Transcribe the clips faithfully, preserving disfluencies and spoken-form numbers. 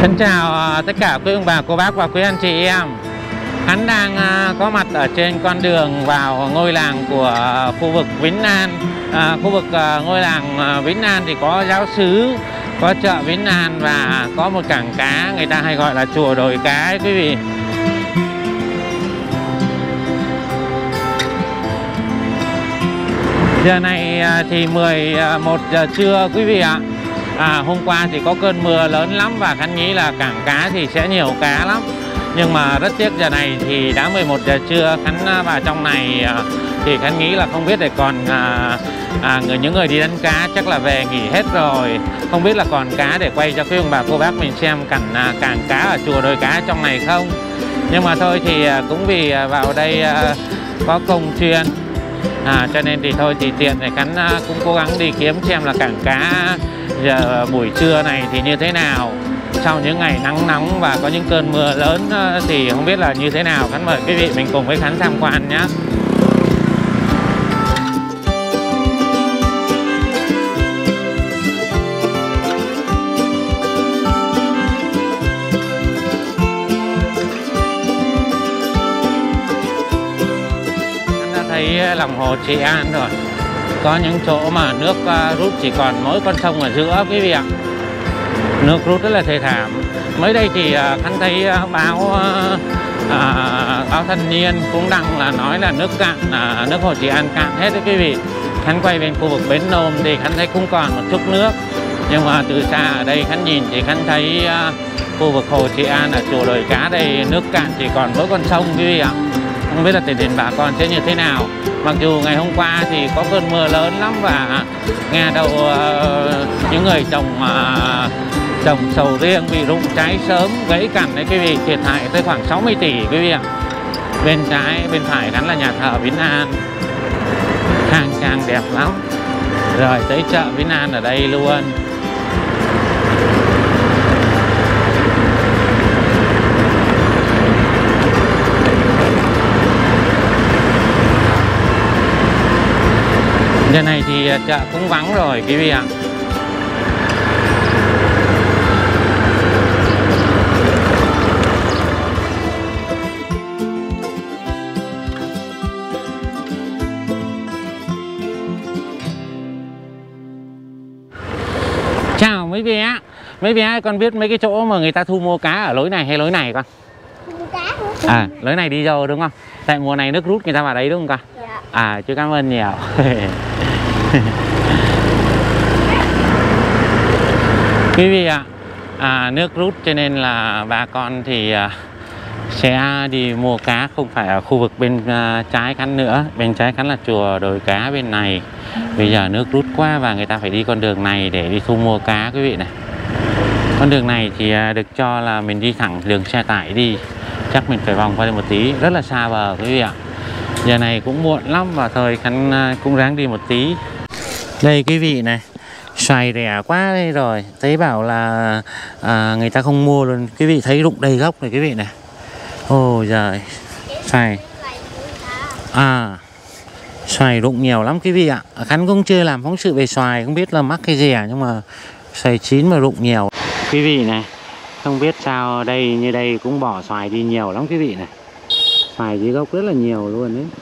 Xin chào tất cả quý ông bà, cô bác và quý anh chị em. Khánh đang có mặt ở trên con đường vào ngôi làng của khu vực Vĩnh An. À, khu vực ngôi làng Vĩnh An thì có giáo xứ, có chợ Vĩnh An và có một cảng cá, người ta hay gọi là chùa Đồi Cá ấy, quý vị. Giờ này thì mười một giờ trưa quý vị ạ. À, hôm qua thì có cơn mưa lớn lắm và Khánh nghĩ là cảng cá thì sẽ nhiều cá lắm. Nhưng mà rất tiếc giờ này thì đã mười một giờ trưa, Khánh vào trong này thì Khánh nghĩ là không biết để còn à, à, người những người đi đánh cá chắc là về nghỉ hết rồi. Không biết là còn cá để quay cho quý ông bà cô bác mình xem cảnh à, cảng cá ở chùa Đồi Cá trong này không. Nhưng mà thôi thì à, cũng vì vào đây à, có công chuyên à, cho nên thì thôi thì tiện để Khánh à, cũng cố gắng đi kiếm xem là cảng cá giờ buổi trưa này thì như thế nào. Sau những ngày nắng nóng và có những cơn mưa lớn thì không biết là như thế nào. Khánh mời quý vị mình cùng với Khánh tham quan nhé. Khánh đã thấy lòng hồ Trị An rồi. Có những chỗ mà nước rút chỉ còn mỗi con sông ở giữa quý vị ạ. Nước rút rất là thê thảm. Mới đây thì Khánh thấy báo à, báo Thanh Niên cũng đăng là nói là nước cạn, à, nước hồ Trị An cạn hết đấy quý vị. Khánh quay bên khu vực Bến Nôm thì Khánh thấy cũng còn một chút nước. Nhưng mà từ xa ở đây Khánh nhìn thì Khánh thấy à, khu vực hồ Trị An ở chùa Đồi Cá đây nước cạn chỉ còn mỗi con sông quý vị ạ. Không biết là tình hình bà con sẽ như thế nào. Mặc dù ngày hôm qua thì có cơn mưa lớn lắm và nghe đâu uh, những người trồng uh, trồng sầu riêng bị rụng trái sớm, gãy cành đấy quý vị, thiệt hại tới khoảng sáu mươi tỷ quý vị ạ. Bên trái, bên phải gắn là nhà thờ Vĩnh An, khang trang đẹp lắm. Rồi tới chợ Vĩnh An ở đây luôn. Giờ này thì chợ cũng vắng rồi quý vị ạ. Chào mấy bé. Mấy bé con biết mấy cái chỗ mà người ta thu mua cá ở lối này hay lối này con? Thu mua cá hả? À, lối này đi vô đúng không? Tại mùa này nước rút người ta vào đấy đúng không con? Dạ. À, chú cảm ơn nhiều. Quý vị ạ, à, nước rút cho nên là bà con thì à, sẽ đi mua cá không phải ở khu vực bên à, trái Khánh nữa. Bên trái Khánh là chùa Đồi Cá bên này. Bây giờ nước rút quá và người ta phải đi con đường này để đi thu mua cá quý vị này. Con đường này thì à, được cho là mình đi thẳng đường xe tải đi. Chắc mình phải vòng qua đây một tí, rất là xa bờ quý vị ạ. Giờ này cũng muộn lắm và thời Khánh à, cũng ráng đi một tí. Đây quý vị này, xoài rẻ quá đây rồi. Thấy bảo là à, người ta không mua luôn. Quý vị thấy rụng đầy gốc này quý vị này. Ôi giời, xoài à, xoài rụng nhiều lắm quý vị ạ. Khánh cũng chưa làm phóng sự về xoài, không biết là mắc cái gì à, nhưng mà xoài chín mà rụng nhiều. Quý vị này, không biết sao đây như đây cũng bỏ xoài đi nhiều lắm quý vị này. Xoài dưới gốc rất là nhiều luôn đấy.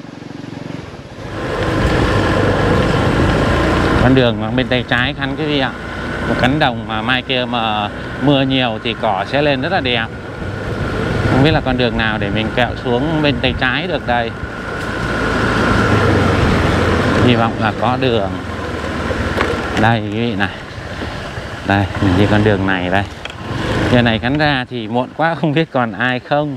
Con đường bên tay trái Khánh quý vị ạ. Một cánh đồng mà mai kia mà mưa nhiều thì cỏ sẽ lên rất là đẹp. Không biết là con đường nào để mình kẹo xuống bên tay trái được đây. Hy vọng là có đường. Đây quý vị này. Đây, mình đi con đường này đây. Giờ này Khánh ra thì muộn quá không biết còn ai không.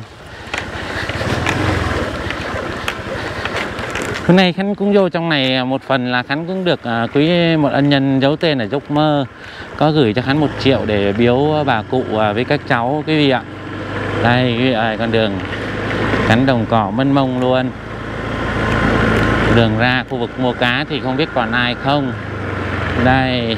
Hôm nay Khánh cũng vô trong này một phần là Khánh cũng được uh, quý một ân nhân giấu tên ở Giấc Mơ có gửi cho Khánh một triệu để biếu bà cụ uh, với các cháu quý vị ạ. Đây quý vị ơi, con đường cánh đồng cỏ mênh mông luôn. Đường ra khu vực mua cá thì không biết còn ai không. Đây.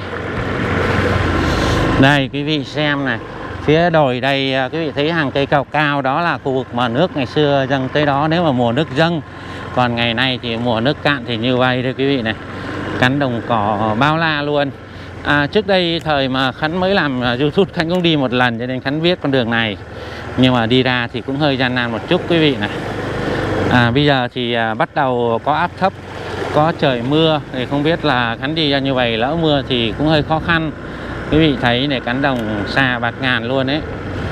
Đây quý vị xem này. Phía đồi đây quý vị thấy hàng cây cao cao đó là khu vực mà nước ngày xưa dâng tới đó nếu mà mùa nước dâng. Còn ngày nay thì mùa nước cạn thì như vậy thôi quý vị này. Cánh đồng cỏ bao la luôn. À, trước đây thời mà Khánh mới làm YouTube, Khánh cũng đi một lần cho nên Khánh biết con đường này, nhưng mà đi ra thì cũng hơi gian nan một chút quý vị này. À, bây giờ thì à, bắt đầu có áp thấp, có trời mưa thì không biết là Khánh đi ra như vậy lỡ mưa thì cũng hơi khó khăn. Quý vị thấy này, cánh đồng xa bạt ngàn luôn đấy.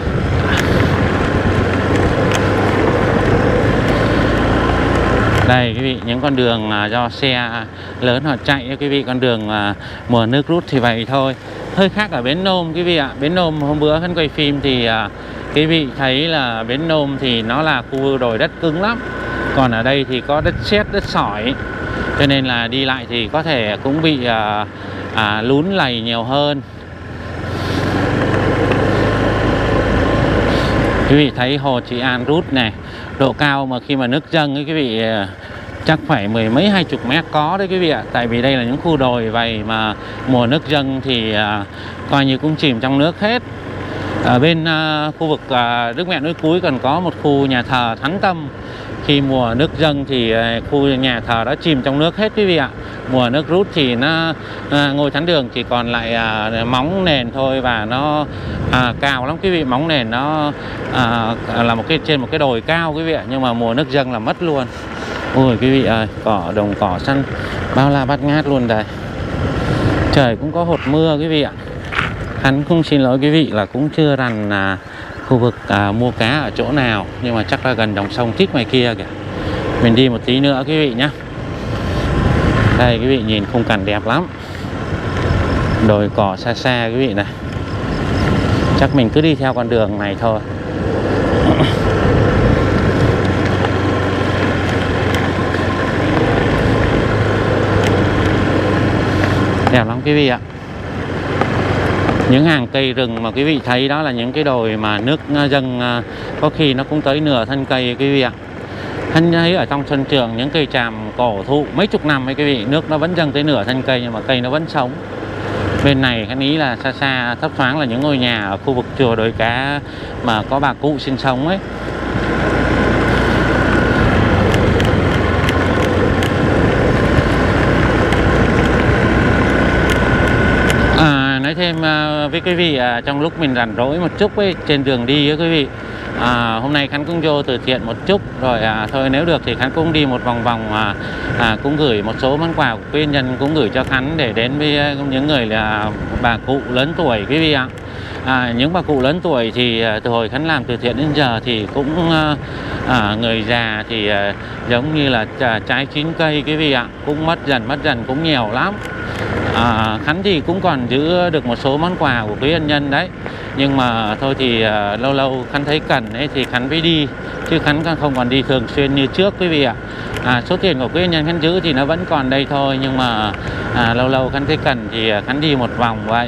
Đây quý vị, những con đường do xe lớn họ chạy quý vị, con đường mùa nước rút thì vậy thôi. Hơi khác ở Bến Nôm quý vị ạ. Bến Nôm hôm bữa Khánh quay phim thì quý vị thấy là Bến Nôm thì nó là khu đồi đất cứng lắm. Còn ở đây thì có đất sét, đất sỏi, cho nên là đi lại thì có thể cũng bị à, à, lún lầy nhiều hơn. Quý vị thấy hồ Trị An rút này, độ cao mà khi mà nước dâng ấy quý vị chắc phải mười mấy hai chục mét có đấy quý vị ạ. Tại vì đây là những khu đồi vậy mà mùa nước dâng thì à, coi như cũng chìm trong nước hết. Ở bên à, khu vực à, Đức Mẹ Núi Cúi còn có một khu nhà thờ Thánh Tâm. Khi mùa nước dâng thì khu nhà thờ đó chìm trong nước hết quý vị ạ. Mùa nước rút thì nó à, ngôi thánh đường chỉ còn lại à, móng nền thôi, và nó à, cao lắm quý vị. Móng nền nó à, là một cái trên một cái đồi cao quý vị ạ, nhưng mà mùa nước dâng là mất luôn. Ôi quý vị ơi, cỏ đồng cỏ xanh bao la bát ngát luôn đây. Trời cũng có hột mưa quý vị ạ. Hắn cũng xin lỗi quý vị là cũng chưa rành à, khu vực à, mua cá ở chỗ nào, nhưng mà chắc là gần dòng sông Tít ngoài kia kìa. Mình đi một tí nữa quý vị nhé. Đây quý vị nhìn khung cảnh đẹp lắm, đồi cỏ xa xa quý vị này. Chắc mình cứ đi theo con đường này thôi. Đẹp lắm quý vị ạ. Những hàng cây rừng mà quý vị thấy đó là những cái đồi mà nước dâng có khi nó cũng tới nửa thân cây quý vị ạ. Thân thấy ở trong sân trường những cây tràm cổ thụ mấy chục năm ấy quý vị, nước nó vẫn dâng tới nửa thân cây nhưng mà cây nó vẫn sống. Bên này cái ý là xa xa thấp thoáng là những ngôi nhà ở khu vực chùa Đồi Cá mà có bà cụ sinh sống ấy. Nói thêm với quý vị à, trong lúc mình rảnh rỗi một chút ấy, trên đường đi với quý vị, à, hôm nay Khánh cũng vô từ thiện một chút rồi, à, thôi nếu được thì Khánh cũng đi một vòng vòng, à, à, cũng gửi một số món quà của quý nhân cũng gửi cho Khánh để đến với những người là bà cụ lớn tuổi quý vị ạ. À, những bà cụ lớn tuổi thì từ hồi Khánh làm từ thiện đến giờ thì cũng à, à, người già thì à, giống như là trái chín cây quý vị ạ, cũng mất dần mất dần cũng nhiều lắm. À, Khánh thì cũng còn giữ được một số món quà của quý ân nhân đấy, nhưng mà thôi thì à, lâu lâu Khánh thấy cần ấy thì Khánh phải đi, chứ Khánh không còn đi thường xuyên như trước quý vị ạ. À, số tiền của quý ân nhân Khánh giữ thì nó vẫn còn đây thôi, nhưng mà à, lâu lâu Khánh thấy cần thì Khánh đi một vòng vậy.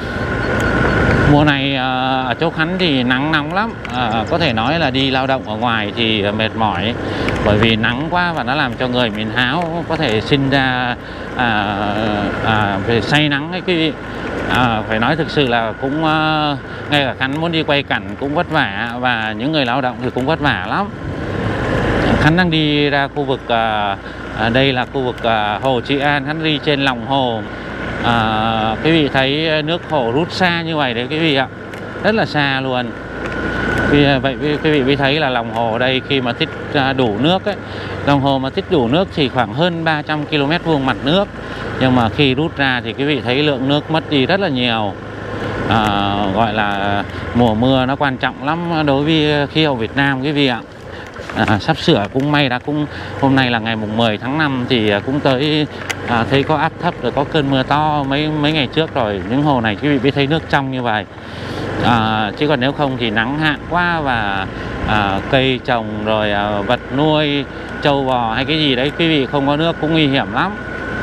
Mùa này à, ở chỗ Khánh thì nắng nóng lắm, à, có thể nói là đi lao động ở ngoài thì mệt mỏi, bởi vì nắng quá và nó làm cho người mình háo, có thể sinh ra à, à, về say nắng ấy quý vị. À, phải nói thực sự là cũng à, ngay cả Khánh muốn đi quay cảnh cũng vất vả, và những người lao động thì cũng vất vả lắm. Khánh đang đi ra khu vực à, à, đây là khu vực à, hồ Trị An. Khánh đi trên lòng hồ. À, quý vị thấy nước hồ rút xa như vậy đấy quý vị ạ, rất là xa luôn. Vì vậy quý vị mới thấy là lòng hồ đây khi mà tích đủ nước ấy, lòng hồ mà tích đủ nước thì khoảng hơn ba trăm ki lô mét vuông mặt nước, nhưng mà khi rút ra thì quý vị thấy lượng nước mất đi rất là nhiều. À, gọi là mùa mưa nó quan trọng lắm đối với khí hậu Việt Nam quý vị ạ. À, sắp sửa cũng may đã cũng hôm nay là ngày mùng mười tháng năm thì cũng tới à, thấy có áp thấp rồi, có cơn mưa to mấy mấy ngày trước rồi, những hồ này quý vị mới thấy nước trong như vậy. À, chứ còn nếu không thì nắng hạn quá, và à, cây trồng rồi à, vật nuôi trâu bò hay cái gì đấy quý vị không có nước cũng nguy hiểm lắm.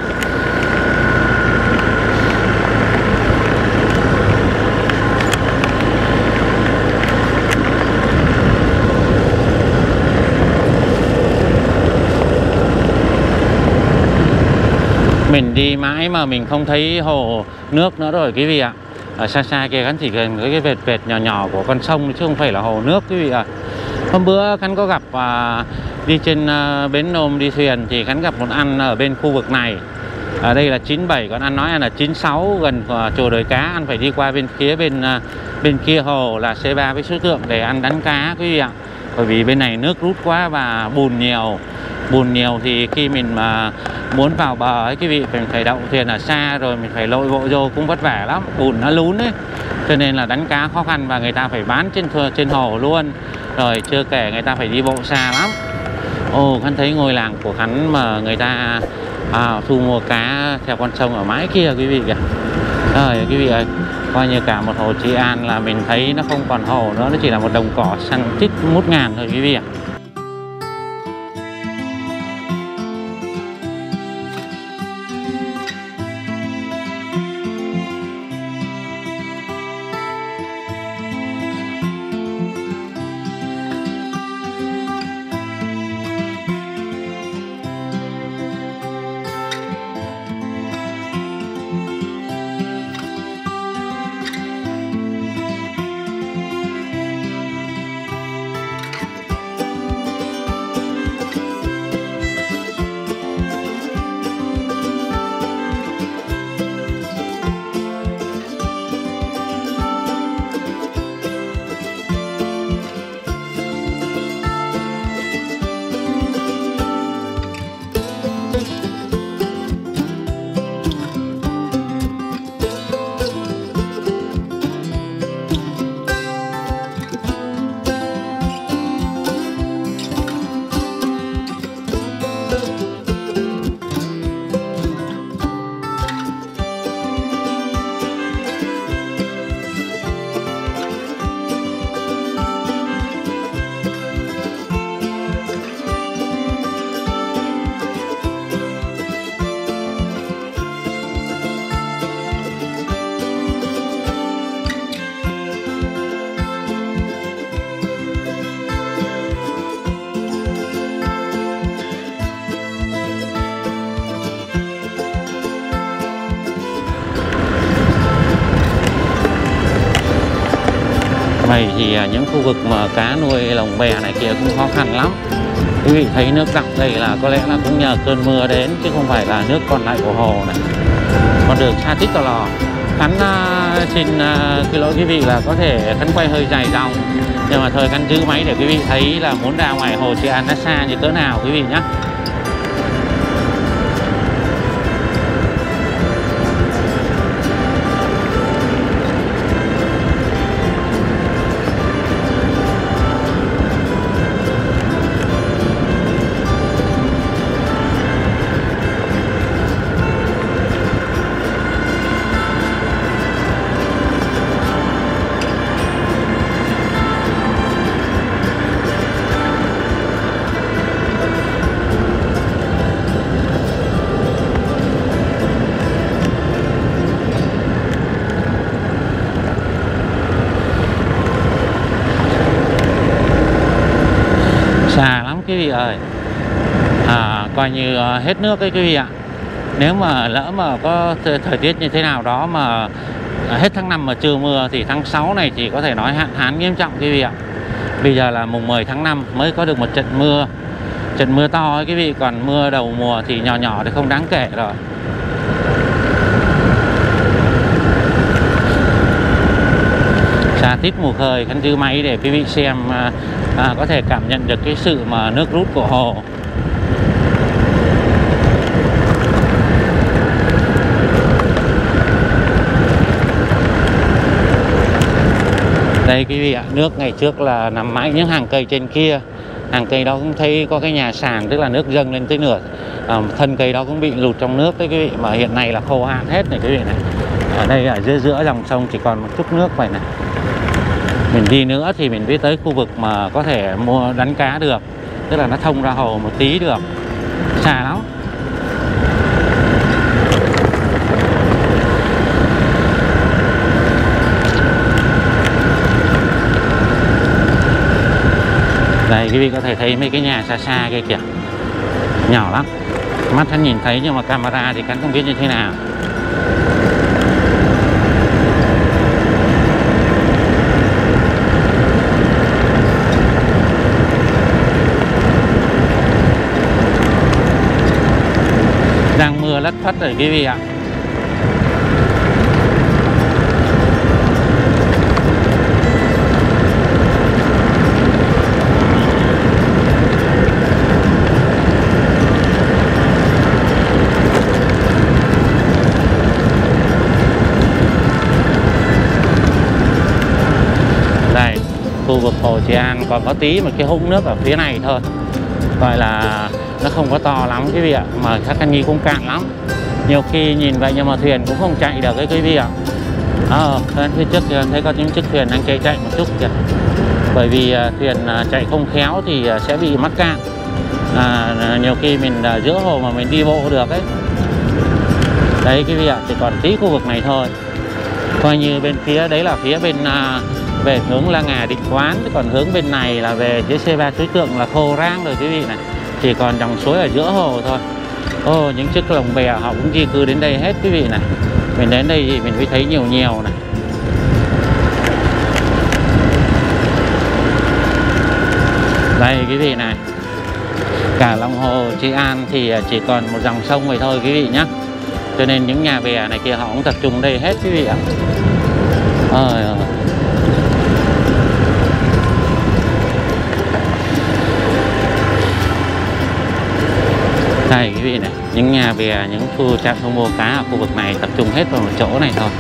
Mình đi mãi mà mình không thấy hồ nước nữa rồi quý vị ạ. Ở xa xa kia Khánh chỉ gần cái vệt vệt nhỏ nhỏ của con sông chứ không phải là hồ nước quý vị ạ. Hôm bữa Khánh có gặp à, đi trên à, bến Nôm đi thuyền thì Khánh gặp một anh ở bên khu vực này. Ở đây là chín bảy, còn anh nói là chín sáu gần chùa Đồi Cá, anh phải đi qua bên phía bên bên kia hồ là C ba với Suối Tượng để ăn đánh cá quý vị ạ. Bởi vì bên này nước rút quá và bùn nhiều. Bùn nhiều thì khi mình mà muốn vào bờ ấy quý vị, mình phải đậu thuyền ở xa rồi mình phải lội bộ vô cũng vất vả lắm, bùn nó lún ấy. Cho nên là đánh cá khó khăn và người ta phải bán trên trên hồ luôn. Rồi chưa kể người ta phải đi bộ xa lắm. Ồ, Khánh thấy ngôi làng của Khánh mà người ta à, thu mua cá theo con sông ở mãi kia quý vị kìa. Rồi quý vị ơi, coi như cả một hồ Trị An là mình thấy nó không còn hồ nữa, nó chỉ là một đồng cỏ săn tít mút ngàn thôi quý vị ạ. Vậy thì những khu vực mà cá nuôi lồng bè này kia cũng khó khăn lắm. Quý vị thấy nước đọng đây là có lẽ là cũng nhờ cơn mưa đến chứ không phải là nước còn lại của hồ này. Con đường xa tít tò lò. Khánh uh, xin uh, cái lỗi quý vị là có thể Khánh quay hơi dài dòng, nhưng mà thôi Khánh giữ máy để quý vị thấy là muốn ra ngoài hồ Trị An nó xa như cỡ nào quý vị nhé. Xa lắm quý vị ơi, à, coi như hết nước đấy quý vị ạ. Nếu mà lỡ mà có thời tiết như thế nào đó mà hết tháng năm mà chưa mưa thì tháng sáu này chỉ có thể nói hạn hán nghiêm trọng quý vị ạ. Bây giờ là mùng mười tháng năm mới có được một trận mưa, trận mưa to ấy quý vị, còn mưa đầu mùa thì nhỏ nhỏ thì không đáng kể rồi. Xa tít mù khơi, Khánh giữ máy để quý vị xem à, có thể cảm nhận được cái sự mà nước rút của hồ. Đây quý vị ạ, nước ngày trước là nằm mãi những hàng cây trên kia. Hàng cây đó cũng thấy có cái nhà sàn, tức là nước dâng lên tới nửa à, thân cây đó cũng bị lụt trong nước đấy quý vị. Mà hiện nay là khô hạn hết này quý vị này. Ở đây ở giữa giữa dòng sông chỉ còn một chút nước vậy này. Mình đi nữa thì mình biết tới khu vực mà có thể mua đánh cá được, tức là nó thông ra hồ một tí được. Xa lắm. Đây quý vị có thể thấy mấy cái nhà xa xa kia kìa, nhỏ lắm, mắt hắn nhìn thấy nhưng mà camera thì hắn không biết như thế nào. đang mưa lất phất rồi quý vị ạ. Đây, khu vực Hồ Trị An còn có tí một cái hũng nước ở phía này thôi, gọi là nó không có to lắm quý vị ạ, mà các anh nhi cũng cạn lắm, nhiều khi nhìn vậy nhưng mà thuyền cũng không chạy được cái quý vị ạ. Ờ, à, phía trước thì thấy có những chiếc thuyền đang chạy chạy một chút kìa, bởi vì uh, thuyền uh, chạy không khéo thì uh, sẽ bị mắc cạn. À, nhiều khi mình uh, giữa hồ mà mình đi bộ được ấy. Đấy quý vị ạ, chỉ còn tí khu vực này thôi, coi như bên phía đấy là phía bên uh, về hướng La Ngà Định Quán, còn hướng bên này là về phía xê ba Suối Tượng là Khô Rang rồi quý vị này, chỉ còn dòng suối ở giữa hồ thôi. Ô, những chiếc lồng bè họ cũng di cư đến đây hết quý vị này. Mình đến đây thì mình mới thấy nhiều nhiều này. Đây quý vị này, cả lòng hồ Trị An thì chỉ còn một dòng sông vậy thôi quý vị nhé, cho nên những nhà bè này kia họ cũng tập trung đây hết quý vị ạ. Ôi ơi. Đây quý vị này, những nhà bè, những khu trạm thu mua cá ở khu vực này tập trung hết vào một chỗ này thôi.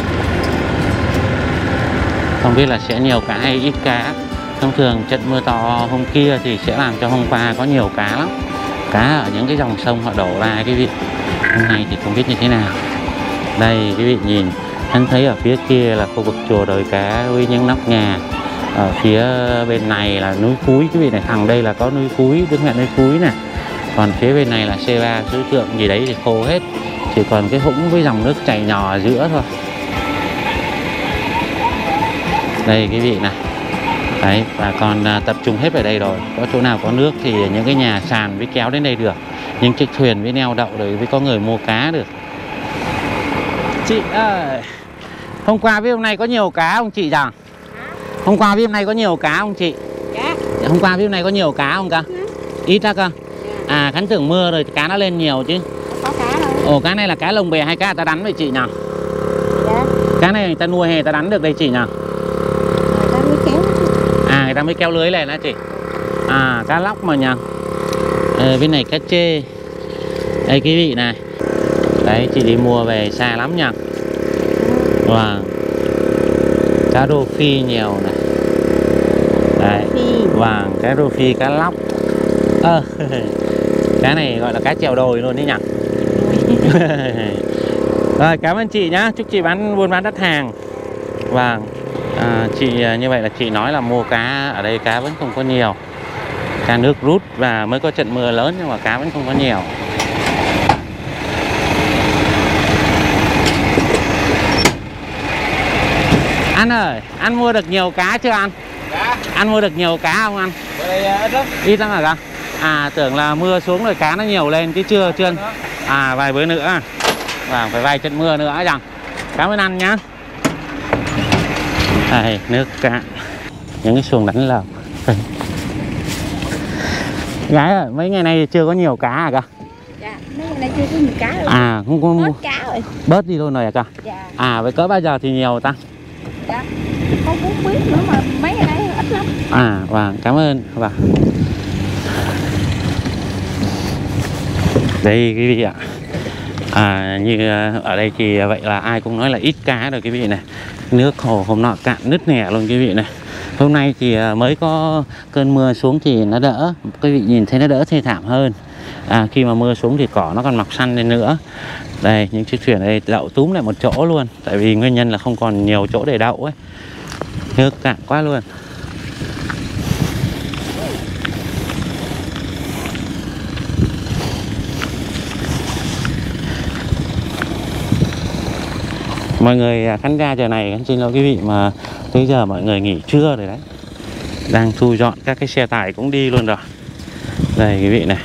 Không biết là sẽ nhiều cá hay ít cá. Thông thường trận mưa to hôm kia thì sẽ làm cho hôm qua có nhiều cá lắm. Cá ở những cái dòng sông họ đổ ra quý vị. Hôm nay thì không biết như thế nào. Đây quý vị nhìn, anh thấy ở phía kia là khu vực chùa Đồi Cá với những nóc nhà. Ở phía bên này là núi Cúi quý vị này, thằng đây là có núi Cúi, đứng huyện núi Cúi này. Còn phía bên này là xê ba Suối Tượng gì đấy thì khô hết, chỉ còn cái hũng với dòng nước chảy nhỏ ở giữa thôi. Đây quý vị này, đấy, và còn à, tập trung hết ở đây rồi. Có chỗ nào có nước thì những cái nhà sàn mới kéo đến đây được, những chiếc thuyền với neo đậu rồi mới có người mua cá được. Chị ơi, hôm qua với hôm nay có nhiều cá không chị rằng? Hôm qua với hôm nay có nhiều cá không chị? Dạ. Hôm qua với hôm nay có nhiều cá không cơ? Ít ra cơ. À, Khánh tưởng mưa rồi cá nó lên nhiều chứ. Có cá đâu. Ồ, cá này là cá lồng bè hay cá người ta đánh vậy chị nhỉ? Dạ. Cá này người ta nuôi hay người ta đánh được đây chị nhỉ? Người ta mới kéo. À, người ta mới kéo lưới này đó chị. À, cá lóc mà nhỉ. Ờ, bên này cá chê. Đây quý vị này. Đấy, chị đi mua về xa lắm nhỉ. Wow. Cá rô phi nhiều này. Đấy. Vàng, cá rô phi, cá lóc. Ờ, cá này gọi là cá chèo đồi luôn đấy nhỉ. Rồi, cảm ơn chị nhá, chúc chị bán buôn bán đắt hàng. Vâng, à, chị như vậy là chị nói là mua cá ở đây cá vẫn không có nhiều, cá nước rút và mới có trận mưa lớn nhưng mà cá vẫn không có nhiều. Anh ơi, anh mua được nhiều cá chưa anh? Dạ. Anh mua được nhiều cá không anh? Ít lắm. Ít lắm hả con? À, tưởng là mưa xuống rồi cá nó nhiều lên chứ chưa chưa. À, vài bữa nữa. Và phải vài trận mưa nữa rằng. Cảm ơn anh nhá. Đây, nước cạn. Những cái xuồng đánh lồng. Gái ơi, mấy ngày nay chưa có nhiều cá à cơ? Dạ, mấy ngày nay chưa có nhiều cá rồi. À, không có mua. Bớt cá rồi. Bớt đi luôn rồi à cơ? Dạ. À, vậy cỡ bao giờ thì nhiều ta? Dạ, không cũng biết nữa mà mấy ngày nay ít lắm. À, vâng, cảm ơn. Vâng. Đây quý vị ạ. À, như ở đây thì vậy là ai cũng nói là ít cá rồi quý vị này. Nước hồ hôm nọ cạn nứt nẻ luôn quý vị này. Hôm nay thì mới có cơn mưa xuống thì nó đỡ, quý vị nhìn thấy nó đỡ thê thảm hơn. À, khi mà mưa xuống thì cỏ nó còn mọc xanh lên nữa. Đây, những chiếc thuyền ở đây đậu túm lại một chỗ luôn, tại vì nguyên nhân là không còn nhiều chỗ để đậu ấy. Nước cạn quá luôn. Mọi người khán giả giờ này, xin lỗi quý vị mà tới giờ mọi người nghỉ trưa rồi đấy. Đang thu dọn các cái xe tải cũng đi luôn rồi. Đây quý vị này.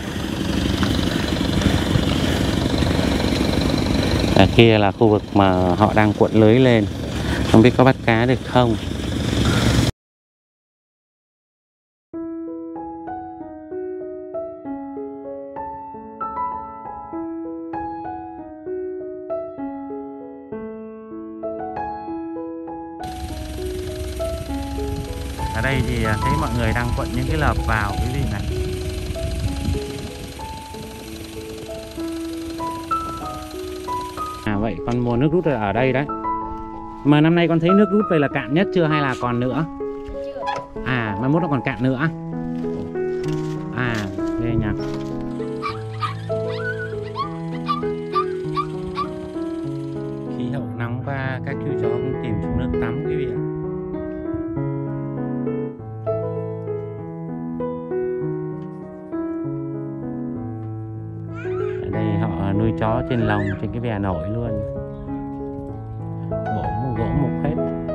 Ở kia là khu vực mà họ đang cuộn lưới lên. Không biết có bắt cá được không. Ở đây thì thấy mọi người đang quận những cái lợp vào quý vị này. À vậy con mua nước rút ở đây đấy. Mà năm nay con thấy nước rút vậy là cạn nhất chưa hay là còn nữa? Chưa. À mai mốt nó còn cạn nữa. À đây nhỉ. Khí hậu nóng và các chú chó cũng tìm chỗ nước tắm quý vị ạ. Ở đây họ nuôi chó trên lồng, trên cái bè nổi luôn. Gỗ gỗ mục hết.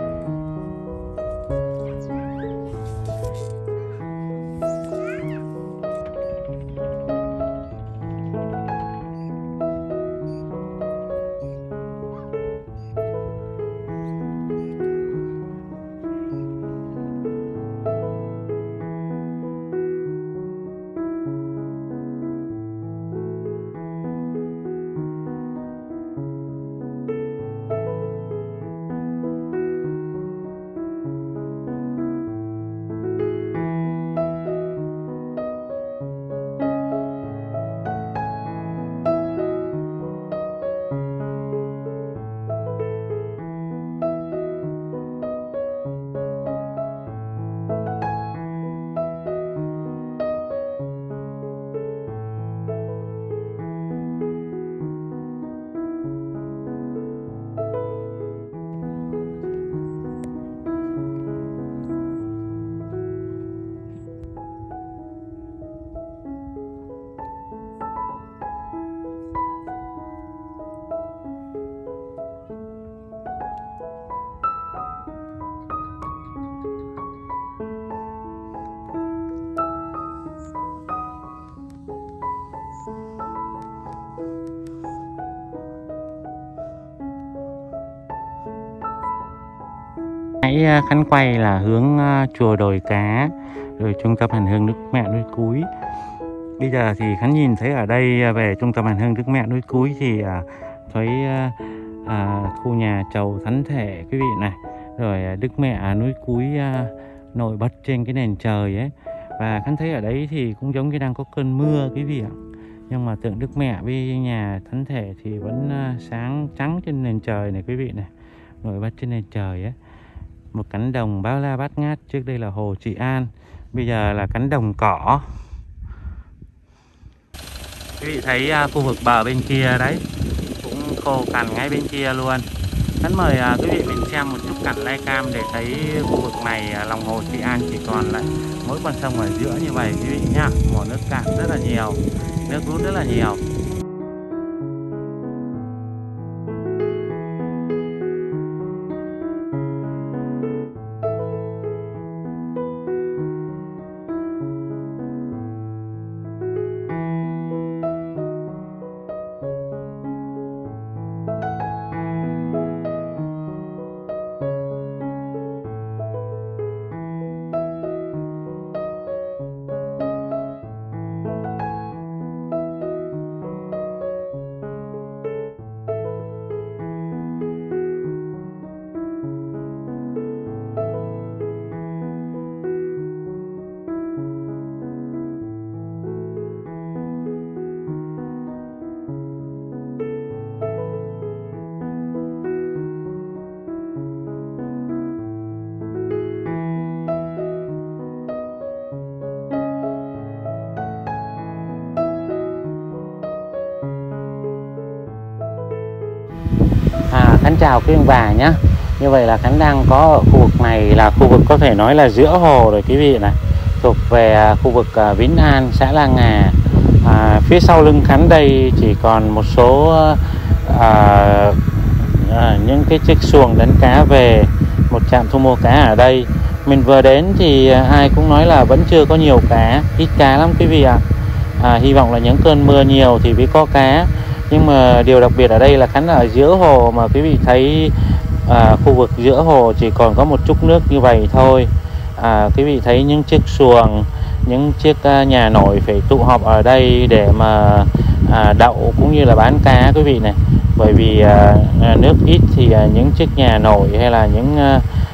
Hãy khánh quay là hướng chùa Đồi Cá, rồi trung tâm hành hương Đức Mẹ Núi Cúi. Bây giờ thì Khánh nhìn thấy ở đây về trung tâm hành hương Đức Mẹ Núi Cúi thì thấy à, khu nhà chầu thánh thể quý vị này, rồi Đức Mẹ Núi Cúi à, nổi bật trên cái nền trời ấy. Và Khánh thấy ở đấy thì cũng giống như đang có cơn mưa quý vị ạ. Nhưng mà tượng Đức Mẹ với nhà thánh thể thì vẫn sáng trắng trên nền trời này quý vị này, nổi bật trên nền trời ấy. Một cánh đồng bao la bát ngát, trước đây là hồ Trị An, bây giờ là cánh đồng cỏ. Quý vị thấy uh, khu vực bờ bên kia đấy cũng khô cằn ngay bên kia luôn. Khánh mời uh, quý vị mình xem một chút cạnh livecam để thấy khu vực này uh, lòng hồ Trị An chỉ còn lại mỗi con sông ở giữa như vậy quý vị nhá. Mùa nước cạn rất là nhiều, nước rút rất là nhiều. Khánh chào quý ông bà nhé. Như vậy là Khánh đang có ở khu vực này là khu vực có thể nói là giữa hồ rồi quý vị này, thuộc về khu vực Vĩnh An, xã La Ngà. À, phía sau lưng Khánh đây chỉ còn một số à, à, những cái chiếc xuồng đánh cá về một trạm thu mua cá ở đây. Mình vừa đến thì ai cũng nói là vẫn chưa có nhiều cá, ít cá lắm quý vị ạ. À, hy vọng là những cơn mưa nhiều thì mới có cá. Nhưng mà điều đặc biệt ở đây là Khánh ở giữa hồ mà quý vị thấy à, khu vực giữa hồ chỉ còn có một chút nước như vậy thôi. À, quý vị thấy những chiếc xuồng, những chiếc uh, nhà nổi phải tụ họp ở đây để mà à, đậu cũng như là bán cá quý vị này. Bởi vì à, nước ít thì à, những chiếc nhà nổi hay là những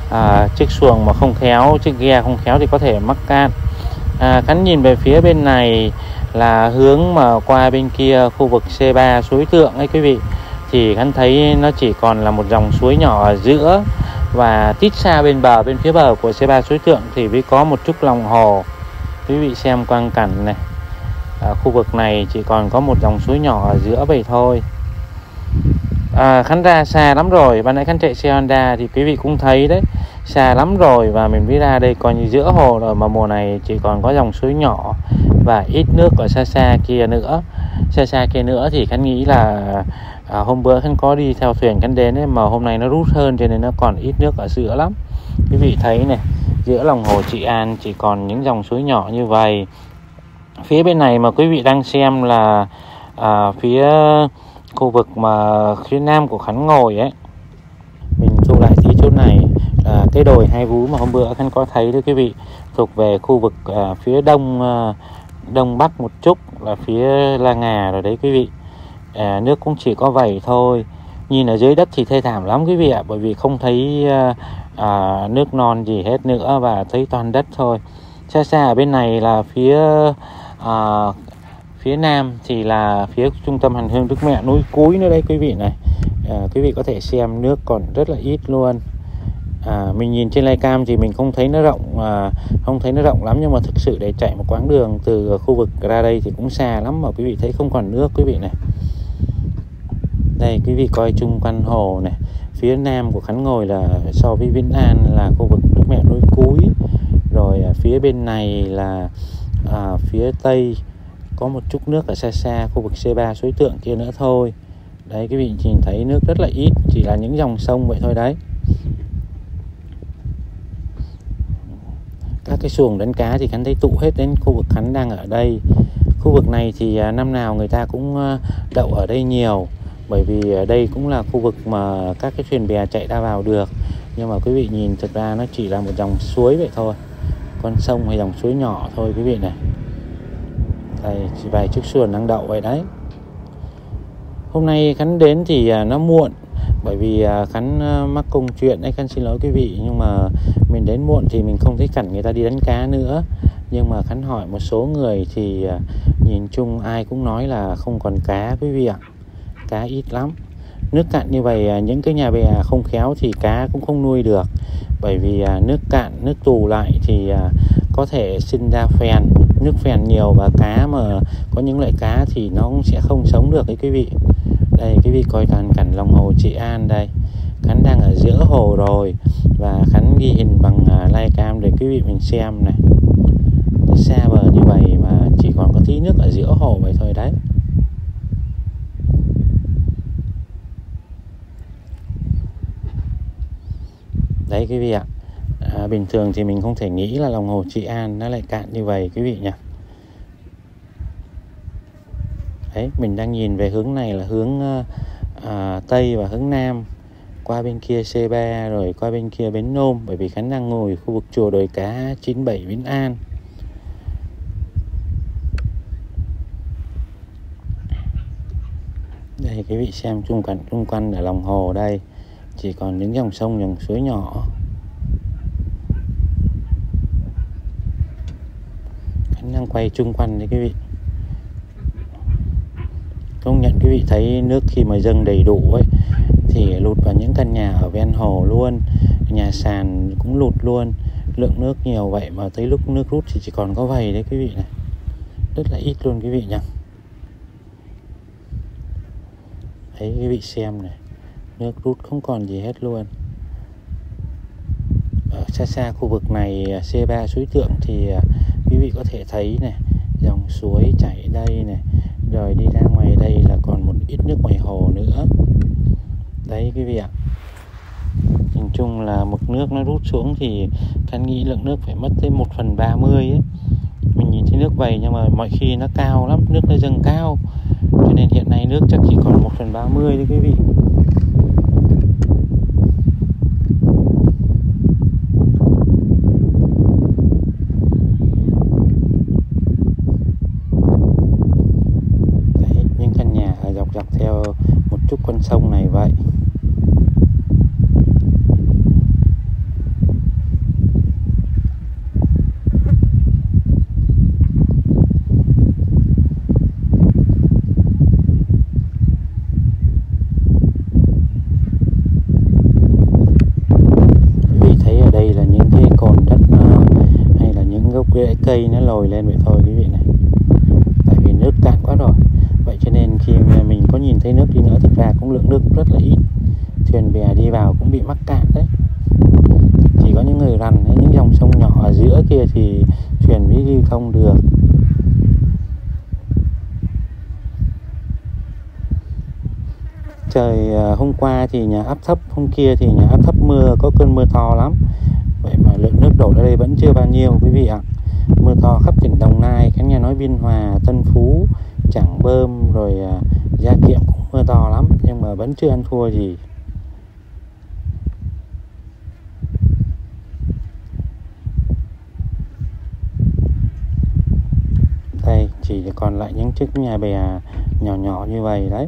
à, chiếc xuồng mà không khéo, chiếc ghe không khéo thì có thể mắc cạn. à, Khánh nhìn về phía bên này là hướng mà qua bên kia khu vực xê ba Suối Tượng ấy quý vị, thì Khánh thấy nó chỉ còn là một dòng suối nhỏ ở giữa, và tít xa bên bờ, bên phía bờ của xê ba Suối Tượng thì mới có một chút lòng hồ. Quý vị xem quang cảnh này, à, khu vực này chỉ còn có một dòng suối nhỏ ở giữa vậy thôi. à, Khánh ra xa lắm rồi, ban nãy Khánh chạy xe Honda thì quý vị cũng thấy đấy, xa lắm rồi, và mình mới ra đây coi như giữa hồ rồi, mà mùa này chỉ còn có dòng suối nhỏ và ít nước ở xa xa kia nữa. Xa xa kia nữa thì Khánh nghĩ là à, hôm bữa Khánh có đi theo thuyền Khánh đến ấy, mà hôm nay nó rút hơn cho nên nó còn ít nước ở giữa lắm. Quý vị thấy này, giữa lòng hồ Trị An chỉ còn những dòng suối nhỏ như vậy. Phía bên này mà quý vị đang xem là à, phía khu vực mà phía nam của Khánh ngồi ấy. Mình thu lại tí chỗ này là cái đồi Hai Vú mà hôm bữa Khánh có thấy đấy quý vị, thuộc về khu vực à, phía đông à, đông bắc một chút là phía La Ngà rồi đấy quý vị. à, Nước cũng chỉ có vậy thôi, nhìn ở dưới đất thì thê thảm lắm quý vị ạ, bởi vì không thấy à, à, nước non gì hết nữa và thấy toàn đất thôi. Xa xa ở bên này là phía à, phía nam thì là phía trung tâm hành hương Đức Mẹ núi Cúi nữa đây quý vị này. à, Quý vị có thể xem nước còn rất là ít luôn. à, Mình nhìn trên livecam thì mình không thấy nó rộng à, không thấy nó rộng lắm, nhưng mà thực sự để chạy một quãng đường từ khu vực ra đây thì cũng xa lắm, mà quý vị thấy không còn nước quý vị này. Đây quý vị coi chung quanh hồ này, phía nam của Khánh ngồi là so với Vĩnh An là khu vực Đức Mẹ núi Cúi, rồi à, phía bên này là à, phía tây có một chút nước ở xa xa khu vực xê ba Suối Tượng kia nữa thôi. Đấy quý vị nhìn thấy nước rất là ít, chỉ là những dòng sông vậy thôi đấy. Các cái xuồng đánh cá thì Khánh thấy tụ hết đến khu vực Khánh đang ở đây. Khu vực này thì à, năm nào người ta cũng à, đậu ở đây nhiều, bởi vì ở đây cũng là khu vực mà các cái thuyền bè chạy ra vào được. Nhưng mà quý vị nhìn, thực ra nó chỉ là một dòng suối vậy thôi, con sông hay dòng suối nhỏ thôi quý vị này. Đây, chỉ vài chiếc xuồng đang đậu vậy đấy. Hôm nay Khánh đến thì à, nó muộn, bởi vì à, Khánh à, mắc công chuyện ấy, Khánh xin lỗi quý vị. Nhưng mà mình đến muộn thì mình không thấy cảnh người ta đi đánh cá nữa. Nhưng mà Khánh hỏi một số người thì à, nhìn chung ai cũng nói là không còn cá quý vị ạ. Cá ít lắm. Nước cạn như vậy, à, những cái nhà bè không khéo thì cá cũng không nuôi được. Bởi vì à, nước cạn, nước tù lại thì à, có thể sinh ra phèn. Nước phèn nhiều và cá mà có những loại cá thì nó cũng sẽ không sống được đấy quý vị. Đây quý vị coi toàn cảnh lòng hồ Trị An đây. Khánh đang ở giữa hồ rồi, và Khánh ghi hình bằng uh, livecam để quý vị mình xem này. Xa bờ như vậy mà chỉ còn có tí nước ở giữa hồ vậy thôi đấy. Đấy quý vị ạ. À, bình thường thì mình không thể nghĩ là lòng hồ Trị An nó lại cạn như vậy quý vị nhỉ. Đấy, mình đang nhìn về hướng này là hướng à, Tây và hướng Nam. Qua bên kia xê ba rồi qua bên kia Bến Nôm, bởi vì Khánh đang ngồi khu vực chùa Đồi Cá chín bảy Vĩnh An. Đây quý vị xem chung cảnh xung quanh ở lòng hồ đây, chỉ còn những dòng sông, dòng suối nhỏ. Khánh đang quay chung quanh đấy quý vị. Công nhận quý vị thấy nước khi mà dâng đầy đủ ấy thì lụt vào những căn nhà ở ven hồ luôn, nhà sàn cũng lụt luôn. Lượng nước nhiều vậy mà tới lúc nước rút thì chỉ còn có vầy đấy quý vị này, rất là ít luôn quý vị nhỉ. Thấy quý vị xem này, nước rút không còn gì hết luôn. Ở xa xa khu vực này xê ba Suối Tượng thì quý vị có thể thấy này, dòng suối chảy đây này, rồi đi ra ngoài đây là còn một ít nước ngoài hồ nữa. Đấy quý vị ạ. Nhìn chung là mực nước nó rút xuống thì Khánh nghĩ lượng nước phải mất tới một phần ba mươi ấy. Mình nhìn thấy nước vậy nhưng mà mọi khi nó cao lắm, nước nó dâng cao, cho nên hiện nay nước chắc chỉ còn một phần ba mươi đấy quý vị. Đấy, những căn nhà ở dọc dọc theo một chút con sông này vậy. cây nó lồi lên vậy thôi quý vị này. Tại vì nước cạn quá rồi. Vậy cho nên khi mà mình có nhìn thấy nước đi nữa, thực ra cũng lượng nước rất là ít. Thuyền bè đi vào cũng bị mắc cạn đấy. Chỉ có những người rằn hay những dòng sông nhỏ ở giữa kia thì thuyền mới đi không được. Trời hôm qua thì nhà áp thấp, hôm kia thì nhà áp thấp mưa, có cơn mưa to lắm. Vậy mà lượng nước đổ ra đây vẫn chưa bao nhiêu quý vị ạ. Mưa to khắp tỉnh Đồng Nai, các nhà nói Biên Hòa, Tân Phú, Trảng Bơm rồi Gia Kiệm cũng mưa to lắm, nhưng mà vẫn chưa ăn thua gì. Đây chỉ còn lại những chiếc nhà bè nhỏ nhỏ như vậy đấy.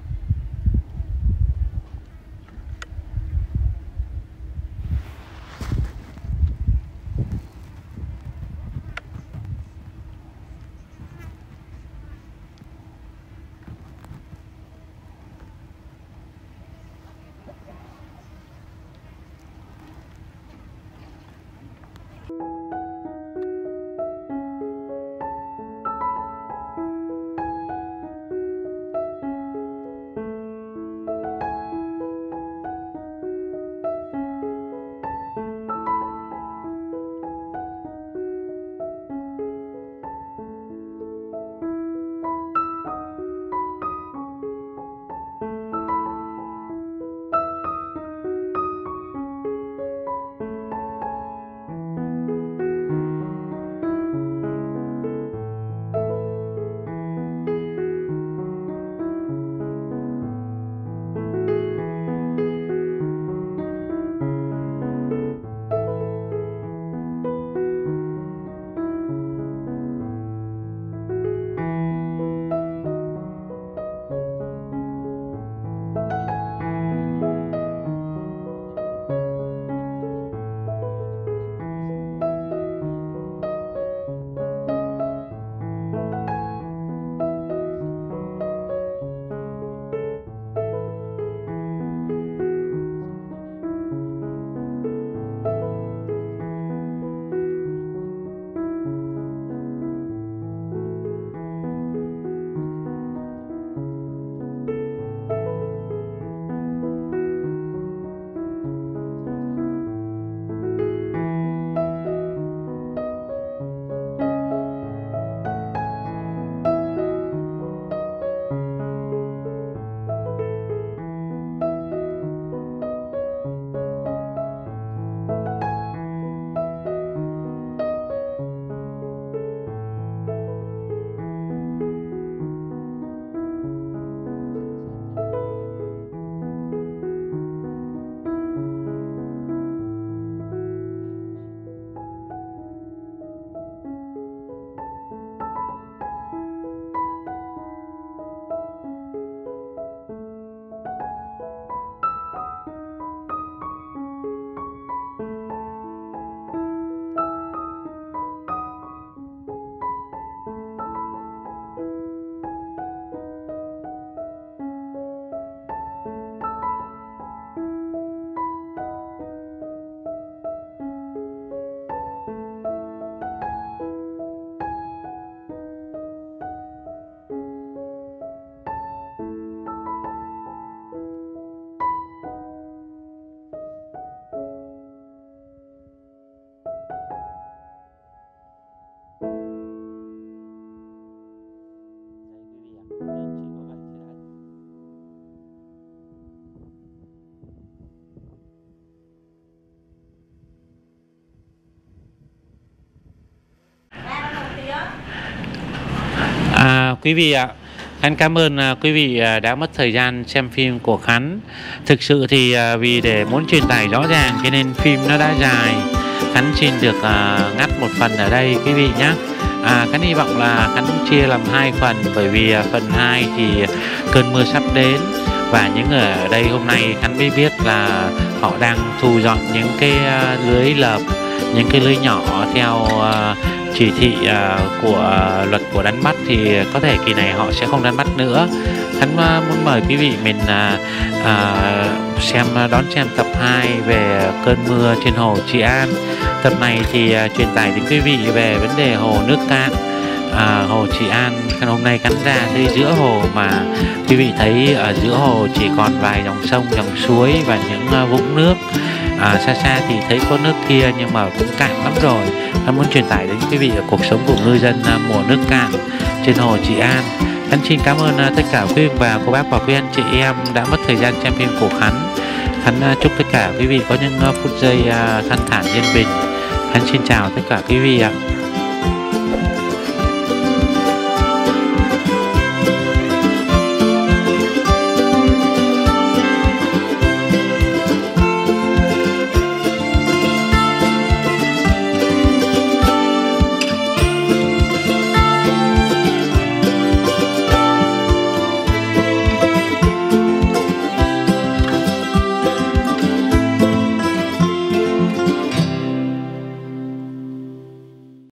À, quý vị ạ, Khánh cảm ơn à, quý vị à, đã mất thời gian xem phim của Khánh. Thực sự thì à, vì để muốn truyền tải rõ ràng cho nên phim nó đã dài. Khánh xin được à, ngắt một phần ở đây quý vị nhé. À, Khánh hy vọng là Khánh chia làm hai phần, bởi vì à, phần hai thì cơn mưa sắp đến. Và những người ở đây hôm nay Khánh mới biết là họ đang thu dọn những cái à, lưới lợp, những cái lưới nhỏ theo à, chỉ thị uh, của uh, luật của đánh bắt, thì có thể kỳ này họ sẽ không đánh bắt nữa. Khánh uh, muốn mời quý vị mình uh, uh, xem đón xem tập hai về cơn mưa trên hồ Trị An. Tập này thì uh, truyền tải đến quý vị về vấn đề hồ nước cạn. À, hồ Trị An hôm nay cắn ra tới giữa hồ mà quý vị thấy ở giữa hồ chỉ còn vài dòng sông, dòng suối và những uh, vũng nước. À, xa xa thì thấy có nước kia nhưng mà cũng cạn lắm rồi. Hắn muốn truyền tải đến quý vị ở cuộc sống của ngư dân uh, mùa nước cạn trên hồ Trị An. Khánh xin cảm ơn uh, tất cả quý vị và cô bác và quý anh chị em đã mất thời gian xem phim của Khánh. Khánh uh, chúc tất cả quý vị có những uh, phút giây uh, thanh thản yên bình. Khánh xin chào tất cả quý vị ạ.